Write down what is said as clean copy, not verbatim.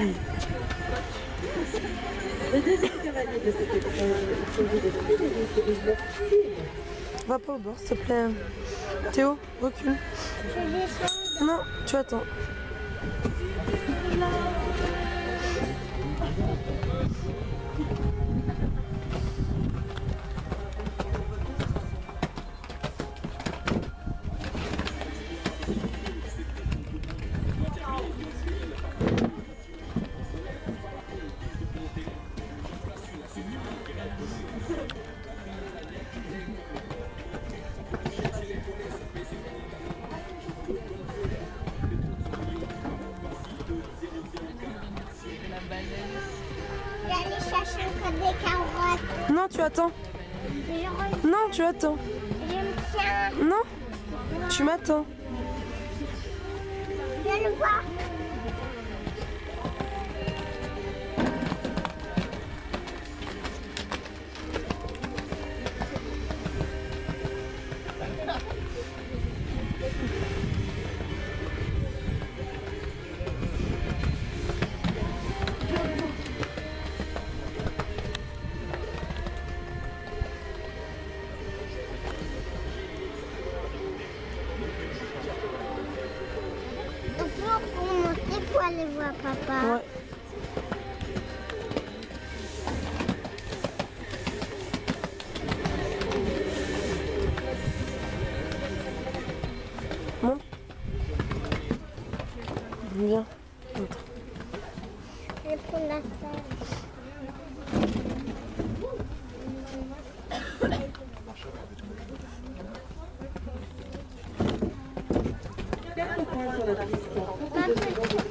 Le deuxième cavalier de cette projet de ski est le Steve. Va pas au bord, s'il te plaît. Théo, recule. Non, tu attends. J'allais chercher encore des carottes. Non, tu attends. Non, tu attends. Je me tiens. Non, tu m'attends. Je le vois. On peut remonter pour aller voir papa. Ouais. Monte. Viens. Montre. Je vais prendre la salle. Quatre points sur la piste.